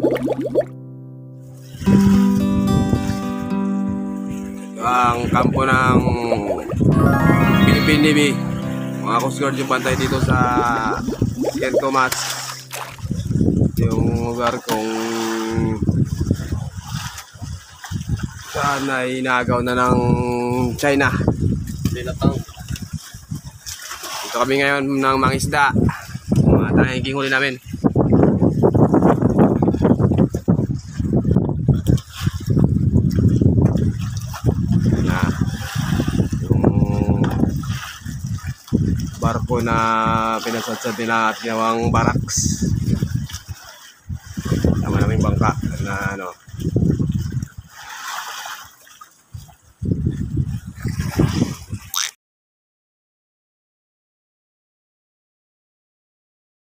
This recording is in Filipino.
Ang kampo ng Philippine Navy, mga Coast Guard yung bantay dito sa San Tomas, yung lugar kung saan ay inagaw na ng China. Dito kami ngayon ng mga isda, mga tanging huli namin. Barko na pinasadsad nila at ginawang barracks. Tama naming bangka na ano,